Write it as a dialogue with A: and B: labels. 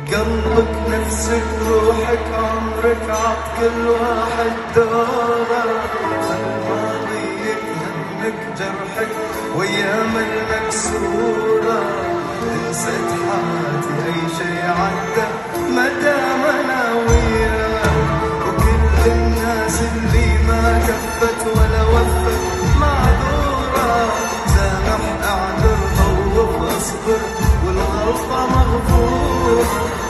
A: قلبك نفسك روحك عمرك عط كل واحد دوره، ماضيك همك جرحك وايام المكسوره، انسيت حياتي اي شي عدى مدام انا وياك، وكل الناس اللي ما كفت ولا وفت معذوره، سامح اعذر خوف اصبر والغلطه مغفوره.